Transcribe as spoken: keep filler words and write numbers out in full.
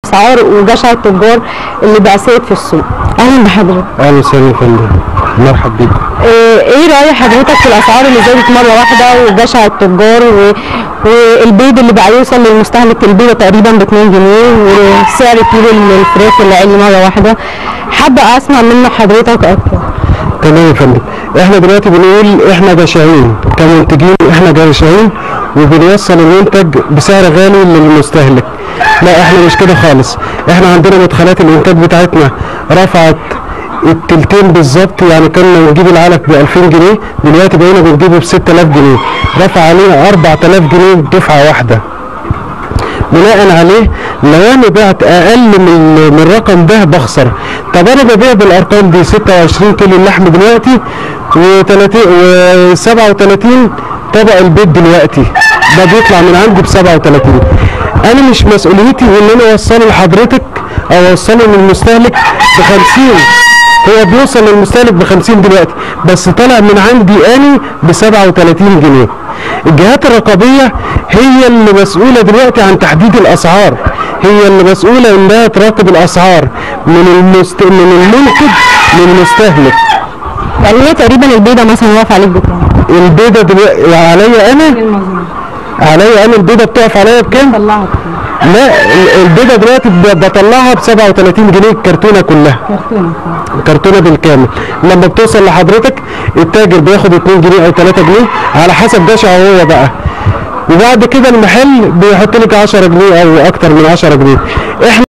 اسعار وجشع التجار اللي بقى سائد في السوق. اهلا بحضرتك. اهلا وسهلا يا فندم، مرحب بيكم. ايه راي حضرتك في الاسعار اللي زادت مره واحده وجشع التجار و... والبيض اللي بقى يوصل للمستهلك البيضه تقريبا ب اتنين جنيه وسعر كيلو الفراخ اللي عالي مره واحده؟ حابه اسمع منه حضرتك اكتر. تمام يا فندم، احنا دلوقتي بنقول احنا جشعين كمنتجين، احنا جشعين وبنوصل المنتج بسعر غالي للمستهلك. لا احنا مش كده خالص، احنا عندنا مدخلات الانتاج بتاعتنا رفعت التلتين بالظبط، يعني كنا بنجيب العلف ب ألفين جنيه، دلوقتي بقينا بنجيبه ب ستة آلاف جنيه، رفع علينا أربعة آلاف جنيه دفعه واحده. بناء عليه لو انا بعت اقل من من الرقم ده بخسر. طب انا ببيع بالارقام دي ستة وعشرين كيلو اللحم دلوقتي وسبعة وتلاتين طبق البيض دلوقتي ده بيطلع من عندي ب سبعة وتلاتين. انا مش مسؤوليتي ان انا اوصله لحضرتك او اوصله للمستهلك ب خمسين، هو بيوصل للمستهلك ب خمسين دلوقتي، بس طلع من عندي اني ب سبعة وتلاتين جنيه. الجهات الرقابيه هي اللي مسؤوله دلوقتي عن تحديد الاسعار، هي اللي مسؤوله انها تراقب الاسعار من المست... من المنتج للمستهلك. يعني هي تقريبا البيضه مثلا واقفه عليك بكام؟ البيضه دلوقتي عليا انا عليا انا البيضه بتقف عليا بكام؟ طلعها بكام؟ لا البيضه دلوقتي بطلعها ب سبعة وتلاتين جنيه الكرتونه كلها. كرتونه كرتونه بالكامل. لما بتوصل لحضرتك التاجر بياخد اتنين جنيه او تلاتة جنيه على حسب جشعه هو بقى، وبعد كده المحل بيحط لك عشرة جنيه او اكتر من عشرة جنيه. احنا